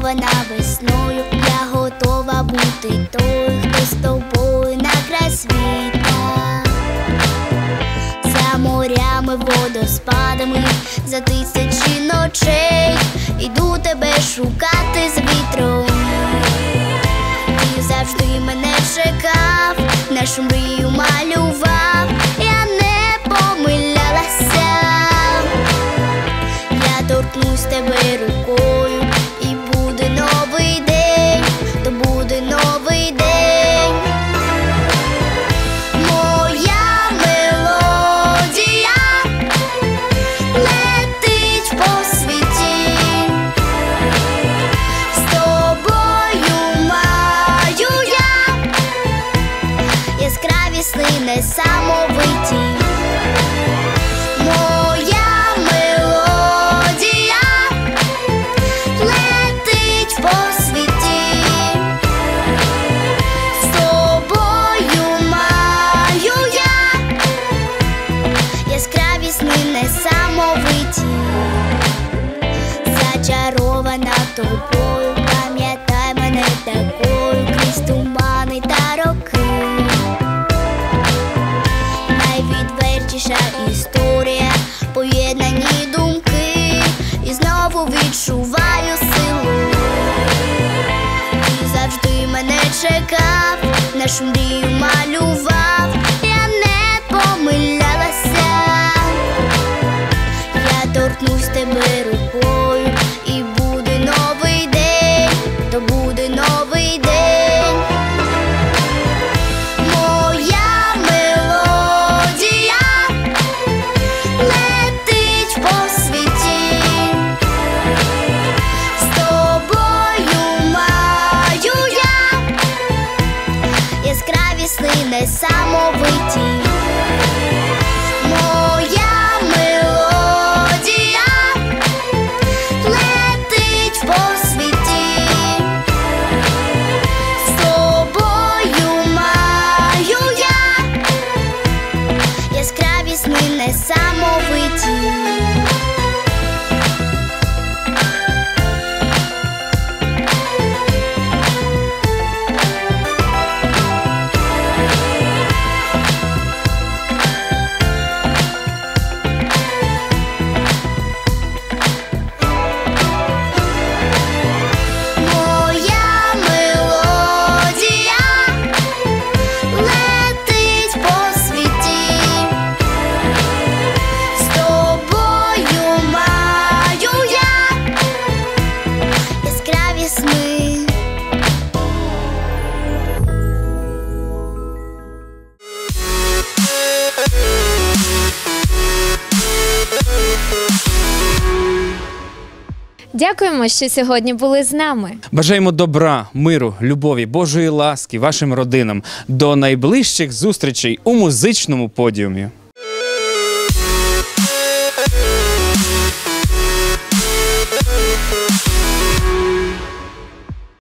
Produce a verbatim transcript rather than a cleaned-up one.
зачарована весною, я готова бути той, хто з тобою на край світа. За морями, водоспадами, за тисячі ночей іду тебе шукати з вітром. Ти завжди мене чекав, нашу мрію малював, я не помилялася. Я торкнусь тебе рукою, і буде новий день, то буде новий день. Моя мелодія летить по світі, з тобою маю я яскраві сни несамовиті. Моя мелодія летить по світі, з тобою маю я яскраві сни несамовиті. Зачарована тобою, пам'ятай мене такою крізь тумани та роки. Найвідвертіша історія, поєднані думки, і знову відчуваю силу. Ти завжди мене чекав, нашу мрію малював, я не помилялася. Я торкнусь тебе рукою, і буде новий день, то буде новий день. Моя мелодія летить по світі, з тобою маю я яскраві сни несамовиті. Моя мелодія летить по світі, з тобою маю я яскраві сни несамовиті. Моя мелодія летить по світі, з тобою маю я яскраві сни. Дякуємо, що сьогодні були з нами. Бажаємо добра, миру, любові, Божої ласки вашим родинам. До найближчих зустрічей у музичному подіумі.